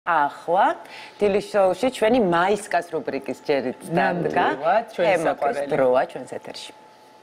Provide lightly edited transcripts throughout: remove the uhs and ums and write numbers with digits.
ახლა დილის შოუში ჩვენი მაისკას რუბრიკის ჯერით დადგა. ჩვენი საყვარელი დროა ჩვენს ეთერში.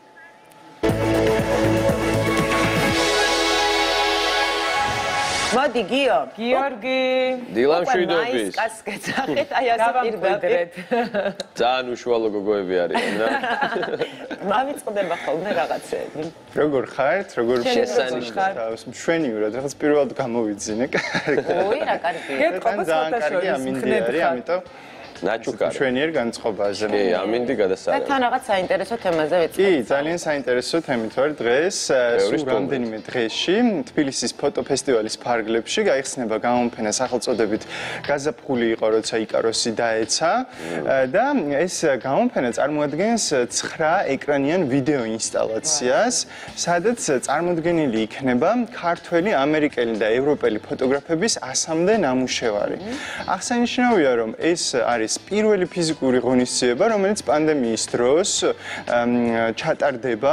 მოდი გიორგი. დილამშვიდობის. მაისკას გეძახეთ, აი ასე პირდაპირ. ძალიან უშუალო გოგოები არიან რა. მავიწყდება ხოლმე რაღაცეები. როგორ ხართ? როგორ შესანიშნავად. მშვენივრად, რაღაც პირველად გამოვიძინე. ოი, რა კარგია. ძალიან კარგი ამინდი არის, ამიტომ ნაჩუქარი. მშვენიერ განწყობაზე. კი, ამინდი გადასარევი. და თან რაღაც საინტერესო თემაზე ვიწყებთ. კი, ძალიან საინტერესო თემით ვარ დღეს. სულ რამდენიმე დღეში თბილისის ფოტო ფესტივალის ფარგლებში გაიხსნება გამოფენა სახელწოდებით გაზაფხული იყო, როცა იკაროსი დაეცა და ეს გამოფენა წარმოადგენს 9 ეკრანიან ვიდეო ინსტალაციას, სადაც წარმოდგენილი იქნება ქართველი, ამერიკელი და ევროპელი ფოტოგრაფების 100-მდე ნამუშევარი. აღსანიშნავია, რომ ეს არის პირველი ფიზიკური ღონისძიება, რომელიც პანდემიის დროს ჩატარდება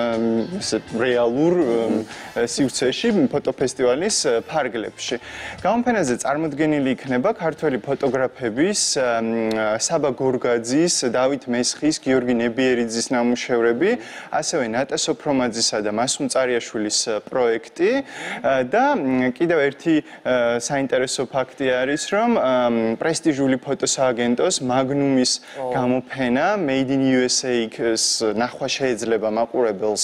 რეალურ სივრცეში ფოტოფესტივალის ფარგლებში. გამოფენაზე წარმოდგენილი იქნება ქართველი ფოტოგრაფების საბა გორგაძის, დავით მესხის, გიორგი ნებიერიძის ნამუშევრები, ასევე ნატა სოფრომაძისა და მასუმ წარიაშვილის პროექტი და კიდევ ერთი საინტერესო ფაქტი არის, რომ პრესტიჟული ფოტოსააგენტოს მაგნუმის გამოფენა Made in USA-ს ნახვა შეეძლება მაყურებელს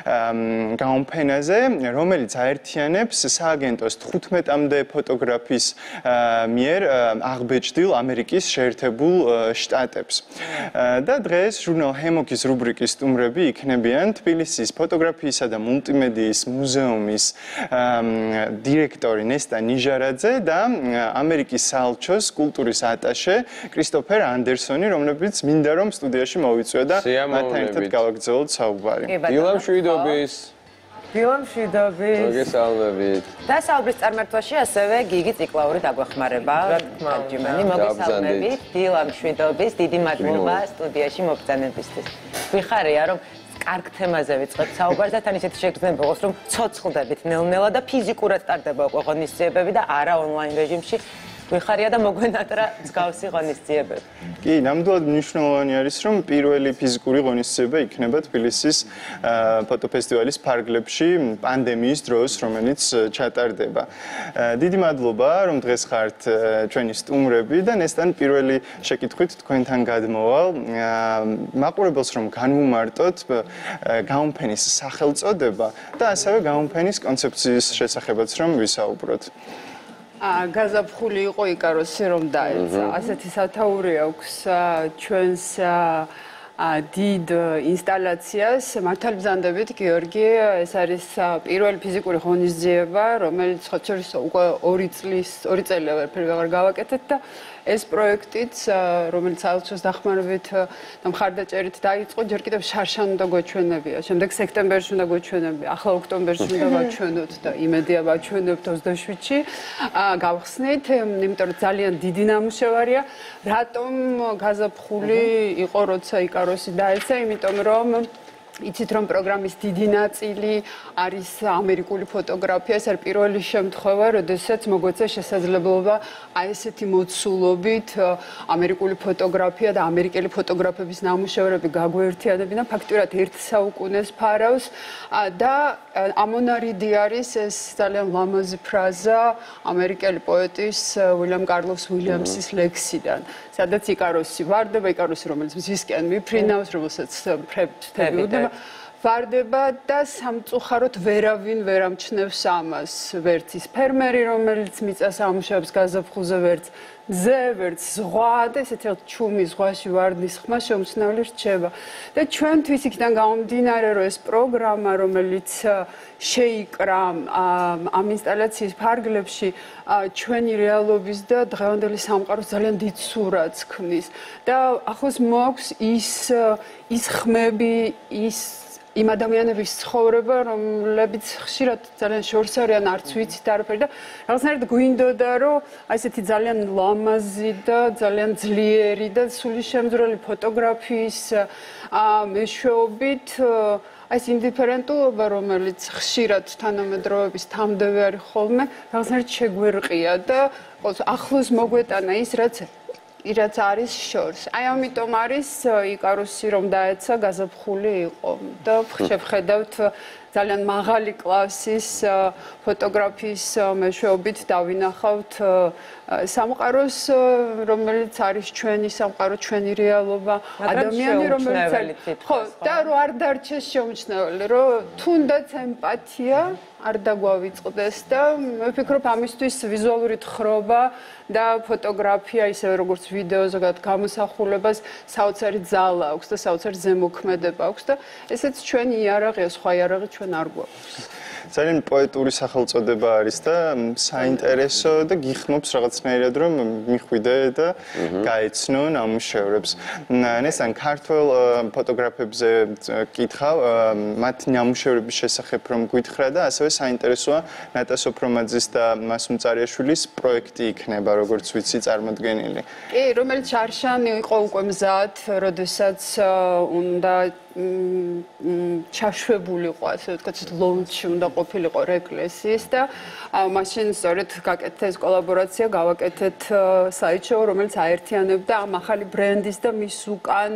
გამოფენაზე, რომელიც აერთიანებს სააგენტოს 15-მდე ფოტოგრაფის მიერ აღბეჭდილ ამერიკის შეერთებულ შტატებს. და დღეს ჟურნალ ჰემოკის რუბრიკის სტუმრები იქნებიან თბილისის ფოტოგრაფიისა და მულტიმედიის მუზეუმის დირექტორი ნესტა ნიჟარაძე და ამერიკის საელჩოს კულტურის ატაშე კრისტოფერ ანდერსონი, რომლებიც მინდა რომ სტუდიაში მოვიწვიო და მათთან ერთად გავაგრძელოთ საუბარი. დილამშვიდობის. დილამშვიდობის. მოგესალმებით. და საუბრის წარმართვაში ასევე გიგი ციკლაური დაგვეხმარება. კარჯიმანი, მოგესალმებით. დილამშვიდობის. დიდი მადლობა სტუდიაში მოგზაურობისთვის. ვიხარია რომ კარგ თემაზე ვიწყებთ საუბარს და თან ისეთი შეგრძნება იყოს, რომ ცოცხლდებით ნელ-ნელა და ფიზიკურად ტარდება უკვე ღონისძიებები და არა ონლაინ რეჟიმში. ვიხარია და მოგვენატრა მსგავსი ღონისძიებები. კი, ნამდვილად მნიშვნელოვანი არის, რომ პირველი ფიზიკური ღონისძიება იქნება თბილისის ფოტოფესტივალის ფარგლებში პანდემიის დროს, რომელიც ჩატარდება. დიდი მადლობა, რომ დღეს ხართ ჩვენი სტუმრები და ნესტან პირველი შეკითხვით თქვენთან გადმოვალ. მაყურებელს რომ განვუმარტოთ გამოფენის სახელწოდება და ასევე გამოფენის კონცეფციის შესახებაც რომ ვისაუბროთ. გაზაფხული იყო იკაროსი რომ დაეცა. ასეთი სათაური აქვს ჩვენს დიდ ინსტალაციას. მართალი ბრძანდებით, გიორგი, ეს არის პირველი ფიზიკური ღონისძიება, რომელიც ხო შორის უკვე 2 წელი ვეღარ გავაკეთეთ და ეს პროექტიც, რომელიც საელჩოს დახმარებით და მხარდაჭერით დაიწყო, ჯერ კიდევ შარშან უნდა გვეჩვენებია. შემდეგ სექტემბერში უნდა გვეჩვენებია, ახლა ოქტომბერში უნდა ვაჩვენოთ და იმედია ვაჩვენებთ 27-ში. გავხსნით, იმიტომ რომ ძალიან დიდი ნამუშევარია. რატომ გაზაფხული იყო, როცა იკაროსი დაეცა? იმიტომ რომ იცით რომ პროგრამის დიდი ნაწილი არის ამერიკული ფოტოგრაფია, ეს არის პირველი შემთხვევა, როდესაც მოგვეცა შესაძლებლობა აი ესეთი მოცულობით ამერიკული ფოტოგრაფია და ამერიკელი ფოტოგრაფების ნამუშევრები გაგვეერთიანებინა ფაქტურად 1 საუკუნეს ფარავს და ამონარიდი არის ეს ძალიან ლამაზი ფრაზა ამერიკელი პოეტის უილიამ კარლოს უილიამსის ლექსიდან, სადაც იკაროსი ვარდება, იკაროსი რომელიც მზისკენ მიფრინავს, რომელსაც ფრები უდება ვარდება და სამწუხაროდ ვერავინ ვერ ამჩნევს ამას. ვერც ის ფერმერი, რომელიც მიწას ამუშავებს გაზაფხულზე, ვერც მზე, ვერც ზღვა და ესეთი ჩუმი ზღვაში ვარდის ხმა შეუმჩნეული რჩება. და ჩვენთვის იქიდან გამომდინარე, რომ ეს პროგრამა, რომელიც შეიკრა ამ ინსტალაციის ფარგლებში, ჩვენი რეალობის და დღევანდელი სამყაროს ძალიან დიდ სურათს ქმნის. და ახლოს მოაქვს ის ხმები, იმ ადამიანების ცხოვრება, რომლებიც ხშირად ძალიან შორს არიან, არც ვიცით არაფერი და რაღაცნაირად გვინდოდა, რომ აი ესეთი ძალიან ლამაზი და ძალიან ძლიერი და სულისშემძვრელი ფოტოგრაფიის მეშვეობით ეს ინდიფერენტულობა, რომელიც ხშირად თანამედროვეების თამდევე არის ხოლმე, რაღაცნაირად შეგვერყია და ახლოს მოგვეტანა ის, რაც არის შორს. აი ამიტომ არის იკარუსი რომ დაეცა გაზაფხული იყო და შევხედავთ ძალიან მაღალი კლასის ფოტოგრაფიის მეშვეობით დავინახავთ სამყაროს, რომელიც არის ჩვენი სამყარო, ჩვენი რეალობა, ადამიანი, რომელიც არის ხო, და რო არ დარჩეს შეუმჩნეველი, რომ თუნდაც ემპათია არ დაგვავიწყდეს და მე ვფიქრობ ამისთვის ვიზუალური თხრობა და ფოტოგრაფია ისევე როგორც ვიდეო ზოგადად გამოსახულებას საოცარი ძალა აქვს და საოცარი ზემოქმედება აქვს და ესეც ჩვენი იარაღია, სხვა იარაღი ჩვენ არ გვაქვს. ძალიან პოეტური სახელწოდება არის და საინტერესო და გიხმობს რაღაცნაირად რომ მიხვიდე და გაეცნო ნამუშევრებს. ნესან ქართველ ფოტოგრაფებზე კითხავ, მათ ნამუშევრების შესახებ რომ გითხრა და ასევე საინტერესოა ნატა სოფრომაძის და მასუმ წარიაშვილის პროექტი იქნება, როგორც ვიცი, წარმოდგენილი. კი, რომელიც შარშანი იყო უკვე მზად, როდესაც უნდა ჩაშვებულიყო, ასე ვთქვათ, ლონჩი უნდა ყოფილიყო ეკლესიის და მაშინ სწორედ გაკეთეთ კოლაბორაცია, გავაკეთეთ საიტ-შოუ, რომელიც აერთიანებდა ამ ახალი ბრენდის და მის უკან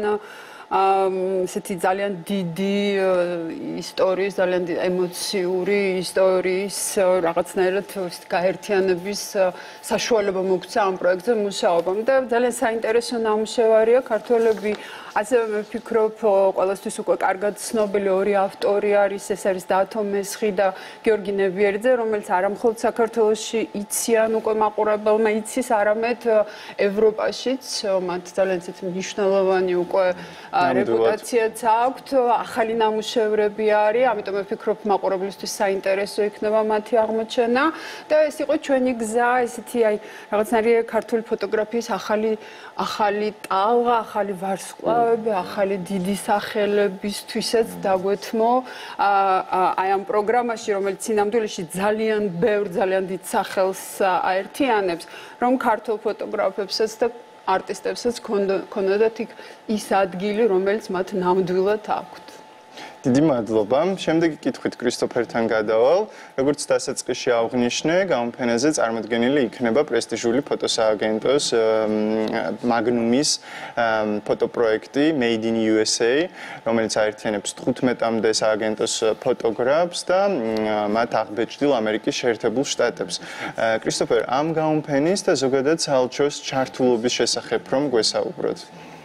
ესეთი ძალიან დიდი ისტორიის, ძალიან ემოციური ისტორიის რაღაცნაირად გაერთიანების საშუალება მოგცა ამ პროექტზე მუშაობამ და ძალიან საინტერესო ნამუშევარია. ქართველები ასევე მე ვფიქრობ, ყველასთვის უკვე კარგად ცნობილი ორი ავტორი არის, ეს არის დათო მესხი და გიორგი ნებიერიძე, რომელიც არა მხოლოდ საქართველოში იციან უკვე მაყურებელმა, იცის არამედ ევროპაშიც, მათ ძალიან ისეთი მნიშვნელოვანი უკვე რეპუტაციაც აქვთ, ახალი ნამუშევრები არის, ამიტომ მე ვფიქრობ, მაყურებლისთვის საინტერესო იქნება მათი აღმოჩენა და ეს იყო ჩვენი გზა, ესეთი აი რაღაცნაირი ქართული ფოტოგრაფიის ახალი ტალღა, ახალი ვარსკვლავები, ახალი დიდი სახელებისთვისაც დაგვეთმო აი ამ პროგრამაში, რომელიც სინამდვილეში ძალიან ბევრ, ძალიან დიდ სახელს აერთიანებს, რომ ქართულ ფოტოგრაფებსაც და არტისტებსაც ქონოდათ ის ადგილი, რომელიც მათ ნამდვილად აქვთ. დიდი მადლობა. შემდეგი კითხვით კრისტოფერთან გადავალ. როგორც დასაწყისში აღვნიშნე, გამოფენაზე წარმოდგენილი იქნება პრესტიჟული ფოტოსააგენტოს მაგნუმის ფოტოპროექტი Made in USA, რომელიც აერთიანებს 15-მდე სააგენტოს ფოტოგრაფს და მათ აღბეჭდილ ამერიკის შეერთებულ შტატებს. კრისტოფერ, ამ გამოფენის და ზოგადად საელჩოს ჩართულობის შესახებ რომ გვესაუბროთ.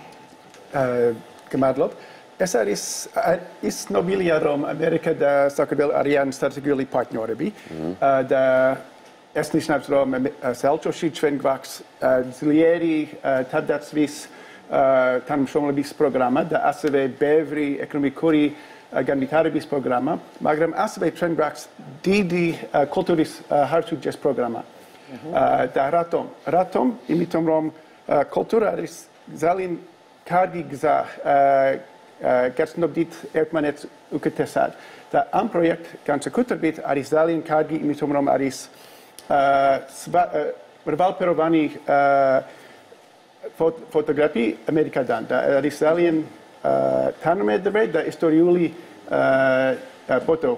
გმადლობ. ეს არის ის ნობილია რომ ამერიკა და საქართველო არიან სტრატეგიული პარტნიორები და ეს ნიშნავს რომ საელჩოში ჩვენ გვაქვს ძლიერი თავდაცვის თანამშრომლობის პროგრამა და ასევე ბევრი ეკონომიკური განვითარების პროგრამა, მაგრამ ასევე ჩვენ გვაქვს დიდი კულტურის հարցუჯეს პროგრამა. და რატომ? იმიტომ რომ კულტურა არის ძალიან კარგი გზა გაცნობდით ერთმანეთს უკეთესად და ამ პროექტ განსაკუთრებით არის ძალიან კარგი, იმიტომ რომ არის მრავალფეროვანი ფოტოგრაფი ამერიკიდან და არის ძალიან თანამედროვე და ისტორიული ფოტო.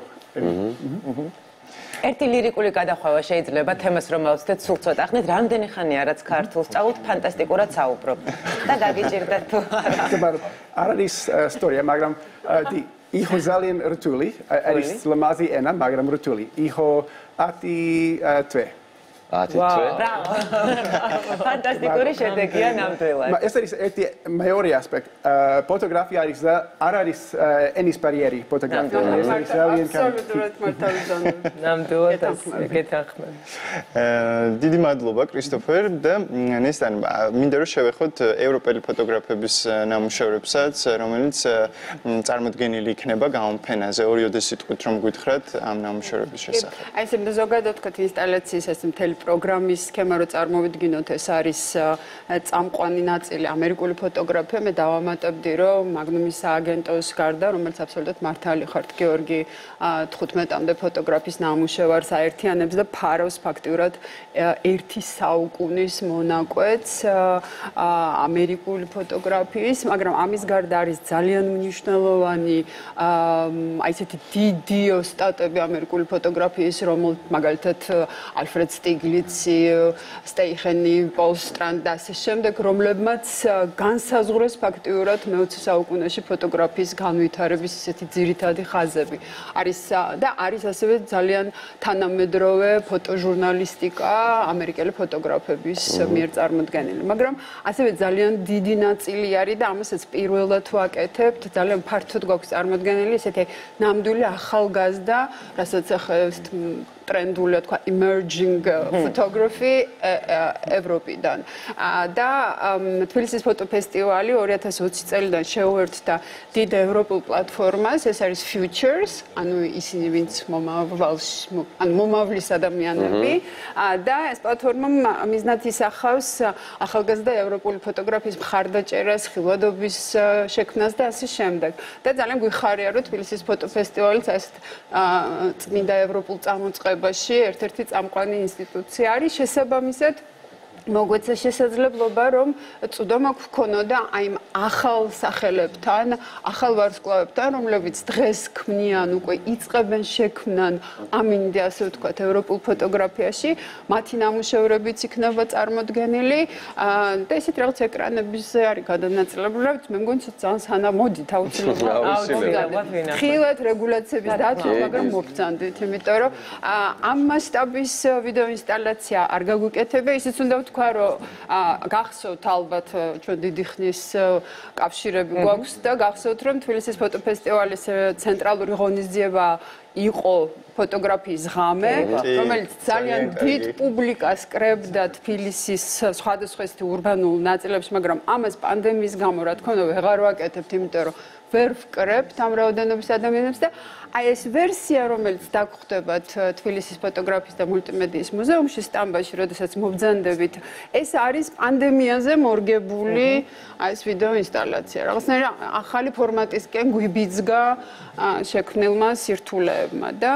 ერთი ლირიკული გადახვევა შეიძლება თემას რომ ავწდეთ სულ ცოტა ხნით, რამდენი ხანია რაც ქართულს სწავლობთ, ფანტასტიკურად საუბრობ და გაგიჭირდეთ თუ არა. არ არის ისტორია, მაგრამ იყო ძალიან რთული, არის ლამაზი ენა, მაგრამ რთული. იყო 10 თვე. 10 თვე. ბრავო. ფანტასტიკური შედეგია ნამდვილად. ეს არის ერთი მეორე ასპექტი. ფოტოგრაფია არ არის ენის ბარიერი ფოტოგრაფია. ეს არის ძალიან კარგი. ნამდვილად გეთანხმები. დიდი მადლობა კრისტოფერ და ნესტან მინდა რომ შევეხოთ ევროპელი ფოტოგრაფების ნამუშევრებსაც, რომელიც წარმოდგენილი იქნება გამოფენაზე. ორიოდე სიტყვით რომ გითხრათ ამ ნამუშევრების შესახებ. აი ესე ზოგადად ვთქვათ ინსტალაციის ეს მთელი პროგრამის სქემა რო წარმოვიდგინოთ, ეს არის წამყვანი ნაწილი ამერიკული ფოტოგრაფია. მე დავამატებდი, რომ მაგნუმის სააგენტოს გარდა, რომელიც აბსოლუტურად მართალი ხართ, გიორგი 15-მდე ფოტოგრაფის ნამუშევარს აერთიანებს და ფარავს ფაქტიურად ერთი საუკუნის მონაკვეთს ამერიკული ფოტოგრაფიის, მაგრამ ამის გარდა არის ძალიან მნიშვნელოვანი აი ესეთი დიდი ოსტატები ამერიკული ფოტოგრაფიის, რომელთ მაგალითად ალფრედ სტიგლიცი, სტეიხენი, პოლ სტრანდი და ასე შემდეგ, რომლებმაც განსაზღვრეს ფაქტიურად მე-20 საუკუნეში ფოტოგრაფიის განვითარების ესეთი ძირითადი ხაზები. არის ასევე ძალიან თანამედროვე ფოტოჟურნალისტიკა ამერიკელი ფოტოგრაფების მიერ წარმოდგენილი, მაგრამ ასევე ძალიან დიდი ნაწილი არის და ამასაც პირველად ვაკეთებთ, ძალიან ფართოდ გვაქვს წარმოდგენილი ესეთი ნამდვილი ახალგაზრდა, რასაც ახლა ტრენდულია თქვა emerging photography ევროპიდან. და თბილისის ფოტოფესტივალი 2020 წელიდან შეუერთდა დიდ ევროპულ პლატფორმას, ეს არის Futures, ანუ ისინი ვინც მომავლის ადამიანები და ეს პლატფორმა მიზნად ისახავს ახალგაზრდა ევროპული ფოტოგრაფიის მხარდაჭერას, ხილვადობის შექმნას და ასე შემდეგ. და ძალიან გვიხარია, რომ თბილისის ფოტოფესტივალიც ეს წმინდა ევროპულ წამოწყებაში ერთ-ერთი წამყვანი ინსტიტუცია არის. შესაბამისად მოგვეცა შესაძლებლობა, რომ წვდომა გქონოდა აი იმ ახალ სახელებთან, ახალ ვარსკვლავებთან, რომლებიც დღეს ქმნიან, უკვე იწყებენ შექმნან ამინდი, ასე ვთქვათ, ევროპულ ფოტოგრაფიაში, მათი ნამუშევრებიც იქნება წარმოდგენილი და ესეთ რაღაც ეკრანებზე არის გადანაწილებული, მე მგონი ძალიან სანამოდით აუცილებლად. ხილად რეგულაციების დათვით, მაგრამ მოგწანდით, იმიტომ რომ ამ მასშტაბის ვიდეო ინსტალაცია არ გაგვიკეთებია, ისიც უნდა ვთქვა, რომ გახსოვთ ალბათ ჩვენ დიდი ხნის კავშირები გვაქვს და გახსოვთ, რომ თბილისის ფოტოფესტივალის ცენტრალური ღონისძიება იყო ფოტოგრაფიის ღამე, რომელიც ძალიან დიდ პუბლიკას კრებდა თბილისის სხვადასხვა ურბანულ ნაწილებში, მაგრამ ამას პანდემიის გამო, რა თქმა უნდა, ვეღარ ვაკეთებთ, იმიტომ რომ ვერ ვკრებთ ამ რაოდენობის ადამიანებს და აი ეს ვერსია, რომელიც დაგხვდებათ თბილისის ფოტოგრაფიის და მულტიმედიის მუზეუმში სტამბაში, როდესაც მობრძანდებით, ეს არის პანდემიაზე მორგებული აი ეს ვიდეო ინსტალაცია. რაღაცნაირად ახალი ფორმატისკენ გვიბიძგა შექმნილმა სირთულეებმა და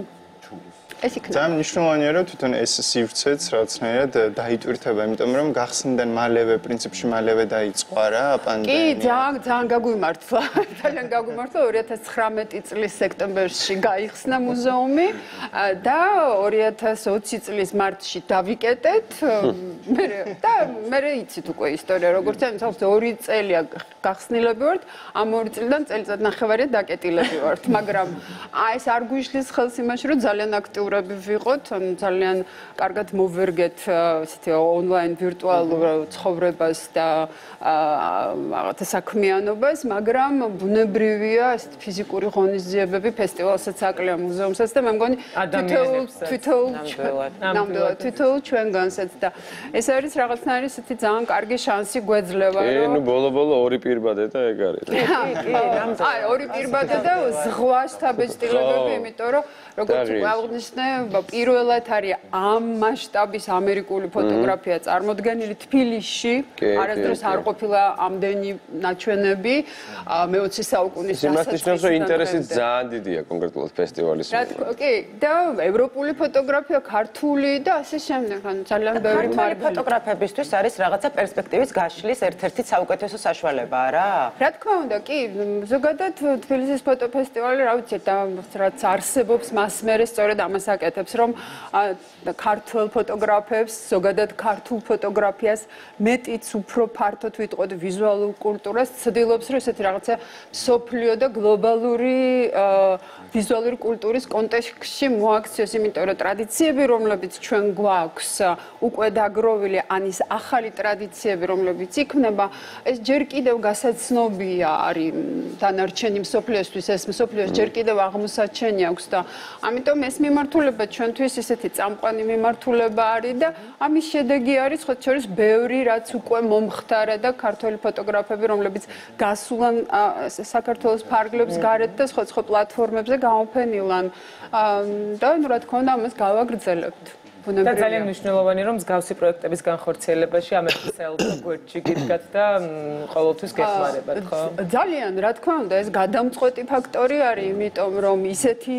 ეს იქნება. ძალიან მნიშვნელოვანია, რომ თვითონ ეს სივრცეც რაღაცნაირად დაიტვირთება, იმიტომ რომ გახსნიდან მალევე, პრინციპში მალევე დაიწყო რა პანდემია. კი, ძალიან გაგვიმართლა. ძალიან გაგვიმართლა 2019 წლის სექტემბერში გაიხსნა მუზეუმი და 2020 წლის მარტში დავიკეტეთ. მე იცით უკვე ისტორია, როგორც ამის 2 წელია გახსნილები ვართ, ამ 2 წლიდან წელიწად ნახევარია დაკეტილები ვართ, მაგრამ ეს არ გვიშლის ხელს იმაში, რომ ძალიან აქტიურად ვიყოთ, ძალიან კარგად მოვერგეთ ესეთი ონლაინ ვირტუალურ ცხოვრებას და რაღაცა საქმიანობას, მაგრამ ბუნებრივია ესეთ ფიზიკური ღონისძიებები, ფესტივალსაც აკლია მუზეუმსაც და მე მგონი თითოეულ ჩვენგანსაც და ეს არის რაღაცნაირი ესეთი ძალიან კარგი შანსი გვეძლევა, რომ ნუ ბოლო-ბოლო ორი პირბადე და ეგ არის. აი, ორი პირბადე და ზღვა შთაბეჭდილებები, იმიტომ რომ როგორც უკვე აღნიშნე, პირველად არის ამ მასშტაბის ამერიკული ფოტოგრაფია წარმოდგენილი თბილისში, არასდროს არ ყოფილა ამდენი ნაჩვენები მე-20 საუკუნის დასაწყისში. იმას ინტერესი ძალიან დიდია კონკრეტულად ფესტივალის. კი, და ევროპული ფოტოგრაფია, ქართული და ასე შემდეგ, ძალიან ბევრი ქართული ფოტოგრაფებისთვის არის რაღაცა პერსპექტივის გაშლის ერთ-ერთი საუკეთესო საშუალება, რა? რა თქმა უნდა, კი, ზოგადად თბილისის ფოტოფესტივალი, რა ვიცი, რაც არსებობს მას მერე სწორედ ამას აკეთებს, რომ ქართულ ფოტოგრაფებს, ზოგადად ქართულ ფოტოგრაფიას მეტიც უფრო ფართოდ ვიტყოდ ვიზუალურ კულტურას, ცდილობს, რომ ესეთი რაღაცა მსოფლიო და გლობალური ვიზუალური კულტურის კონტექსტში მოაქციოს, იმიტომ რომ ტრადიციები, რომლებიც ჩვენ გვაქვს, უკვე დაგროვილი, ან ის ახალი ტრადიციები, რომლებიც იქმნება, ეს ჯერ კიდევ გასაცნობია არის დანარჩენი მსოფლიოსთვის, ეს მსოფლიოს ჯერ კიდევ აღმოსაჩენი აქვს და ამიტომ ეს მიმართულება ჩვენთვის ესეთი წამყვანი მიმართულება არის და ამის შედეგი არის ხო შორის ბევრი რაც უკვე მომხდარა და ქართული ფოტოგრაფები, რომლებიც გასულან საქართველოს ფარგლებს გარეთ და სხვა პლატფორმებზე გამოფენილან და რა თქმა უნდა ამას გავაგრძელებთ. და ძალიან მნიშვნელოვანი რომ მსგავსი პროექტების განხორციელებაში ამერიკის საელჩო გვერდში გიდგათ და ყოველთვის გეხმარებათ, ხო? ძალიან, რა თქმა უნდა, ეს გადამწყვეტი ფაქტორი არის, იმიტომ რომ ისეთი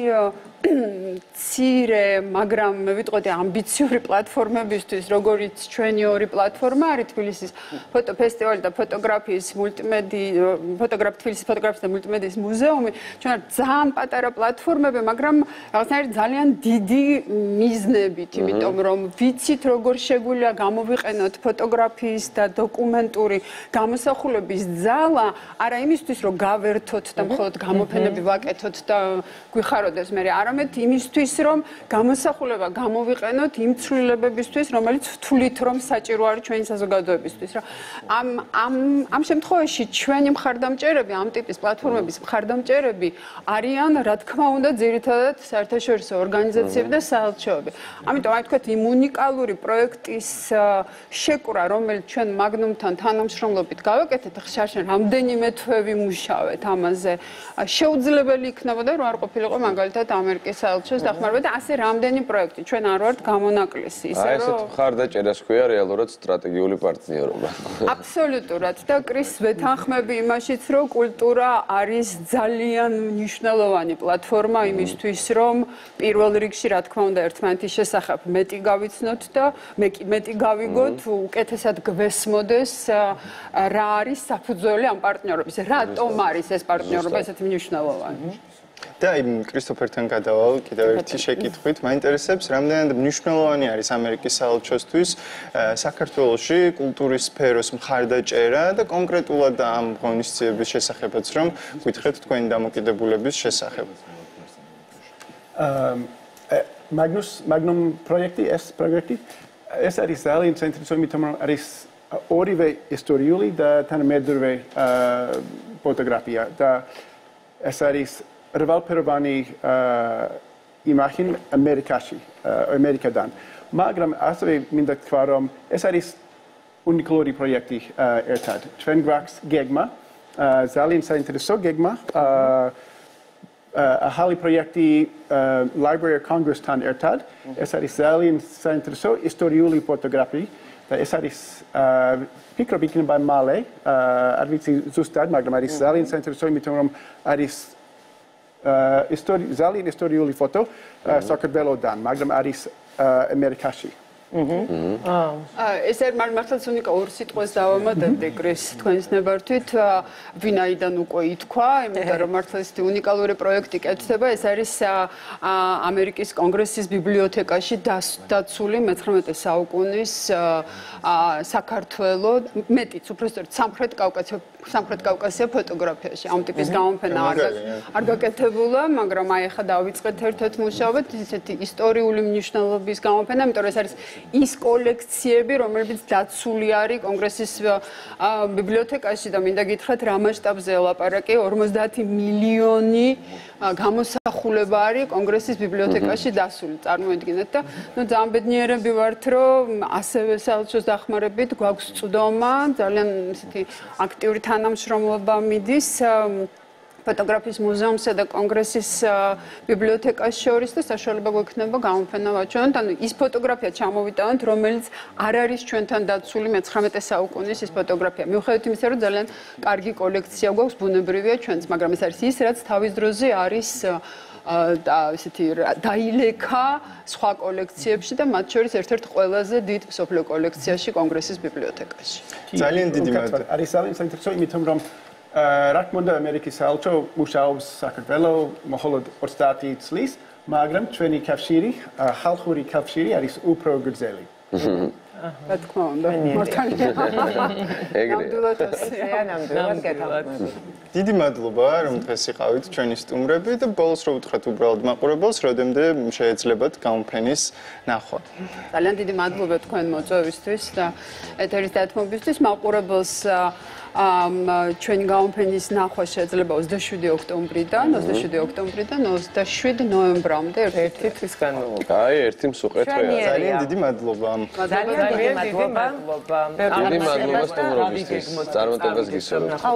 მცირე, მაგრამ მე ვიტყოდი ამბიციური პლატფორმებისთვის, როგორც ჩვენი ორი პლატფორმა არის თბილისის ფოტო ფესტივალი და თბილისის ფოტოგრაფიის და მულტიმედიის მუზეუმი, ჩვენ ძალიან პატარა პლატფორმები, მაგრამ რაღაცნაირად ძალიან დიდი მიზნებით, იმიტომ რომ ვიცით როგორ შეგვიძლია გამოვიყენოთ ფოტოგრაფიის და დოკუმენტური გამოსახულების ძალა, არა იმისთვის, რომ გავერთოთ და მხოლოდ გამოფენები ვაკეთოთ და გვიხაროდეს მე არამედ იმისთვის, რომ გამოსახულება გამოვიყენოთ იმ ცვლილებებისთვის, რომელიც ვთვლით, რომ საჭირო არის ჩვენი საზოგადოებისთვის. ამ შემთხვევაში ჩვენი მხარდამჭერები, ამ ტიპის პლატფორმების მხარდამჭერები არიან, რა თქმა უნდა, ძირითადად საერთაშორისო ორგანიზაციები და საელჩოები. ამიტომ აი თქვათ იმ უნიკალური პროექტის შეკვრა, რომელიც ჩვენ მაგნუმთან თანამშრომლობით გავაკეთეთ, ხშირად რამდენიმე თვე ვიმუშავეთ ამაზე. შეუძლებელი იქნებოდა, რომ არ ყოფილიყო მაგალითად ამერიკის საელჩოს დახმარება და ასე რამდენი პროექტი ჩვენ არ ვართ გამონაკლისი, ისე რომ ესეთ მხარდაჭერას ქვია რეალურად სტრატეგიული პარტნიორობა. აბსოლუტურად და კრის ვეთანხმები იმაშიც, რომ კულტურა არის ძალიან მნიშვნელოვანი პლატფორმა იმისთვის, რომ პირველ რიგში, რა თქმა უნდა, ერთმანეთის შესახებ მეტი გავიცნოთ და მეტი გავიგოთ, უკეთესად გვესმოდეს რა არის საფუძველი ამ პარტნიორობის, რატომ არის ეს პარტნიორობა ესეთი მნიშვნელოვანი. და კრისტოფერთან გადავალ კიდევ ერთი შეკითხვით. მაინტერესებს, რამდენად მნიშვნელოვანი არის ამერიკის საელჩოსთვის საქართველოში კულტურის სფეროს მხარდაჭერა და კონკრეტულად ამ ღონისძიების შესახებაც, რომ გითხრათ თქვენი დამოკიდებულების შესახებ. Magnum პროექტი ეს არის ძალიან საინტერესო, იმიტომ რომ არის ორივე ისტორიული და თანამედროვე ფოტოგრაფია და ეს არის რვალფეროვანი იმახი ამერიკაში, ამერიკიდან. მაგრამ ასევე მინდა თქვა, რომ ეს არის უნიკალური პროექტი ერთად. ჩვენ გვაქვს გეგმა, ძალიან საინტერესო გეგმა. ახალი პროექტი Library of Congress-თან ერთად. ეს არის ძალიან საინტერესო ისტორიული ფოტოგრაფია და ეს არის ფიქრობ იქნება მალე, არ ვიცი ზუსტად, მაგრამ არის ძალიან საინტერესო, იმიტომ რომ არის ძალიან ისტორიული ფოტო საქართველოდან, მაგრამ არის ამერიკაში. ეს ერთ მართლაც უნიკალურ სიტყვას დავამატებდი კრის თქვენს ნებართვით, ვინაიდან უკვე ითქვა, იმიტომ რომ მართლა ესეთი უნიკალური პროექტი კეთდება, ეს არის ამერიკის კონგრესის ბიბლიოთეკაში დაცული 19 საუკუნის საქართველოს, მეტიც უბრალოდ სამხრეთ კავკასია ფოტოგრაფიაში. ამ ტიპის გამოფენა არ გაკეთებულა, მაგრამ აი ახლა დავიწყეთ ერთ-ერთ მუშაობად, ისეთი ისტორიული მნიშვნელობის გამოფენა, იმიტომ რომ ეს არის ის კოლექციები, რომლებიც დაცული არის კონგრესის ბიბლიოთეკაში და მინდა გითხრათ, რა მასშტაბზე ელაპარაკი, 50 მილიონი გამოსახულება არის კონგრესის ბიბლიოთეკაში დასული. წარმოიდგინეთ და ძალიან ბედნიერები ვართ, რომ ასევე საელჩოს დახმარებით გვაქვს წვდომა, ძალიან ისეთი აქტიური თანამშრომლობა მიდის ფოტოგრაფიის მუზეუმსა და კონგრესის ბიბლიოთეკას შორის და საშუალება გვექნება გამოფენა ვაჩვენოთ. ანუ ის ფოტოგრაფია ჩამოვიტანოთ, რომელიც არ არის ჩვენთან დაცული 19 საუკუნის ის ფოტოგრაფია. მიუხედავად იმისა, რომ ძალიან კარგი კოლექცია გვაქვს, ბუნებრივია ჩვენც, მაგრამ ეს არის ის, რაც თავის დროზე არის და ისეთი დაილექა სხვა კოლექციებში და მათ შორის ერთ-ერთ ყველაზე დიდ მსოფლიო კოლექციაში კონგრესის ბიბლიოთეკაში. ძალიან დიდი მადლობა. არის ძალიან საინტერესო, იმიტომ რომ რა თქმა უნდა ამერიკის საელჩო მუშაობს საქართველოს მხოლოდ 30 წლის, მაგრამ ჩვენი კავშირი, ხალხური კავშირი არის უფრო გრძელი. რა თქმა უნდა, მართალია. ნამდვილად დიდი მადლობა, რომ დღეს იყავით ჩვენი სტუმრები და ბოლოს რო უთხრათ უბრალოდ მაყურებელს, როდემდე შეეძლებათ გამოფენის ნახვა. ძალიან დიდი მადლობა თქვენ მოწვევისთვის და ეთერის დათმობისთვის. მაყურებელს ჩვენი გამოფენის ნახვა შეიძლება 27 ოქტომბრიდან 27 ნოემბრამდე ერთი თვის განმავლობაში. აი, ერთი მსუყეთია. ძალიან დიდი მადლობა. ძალიან დიდი მადლობა. დიდი მადლობა სტუმრობისთვის. წარმატებას გისურვებთ.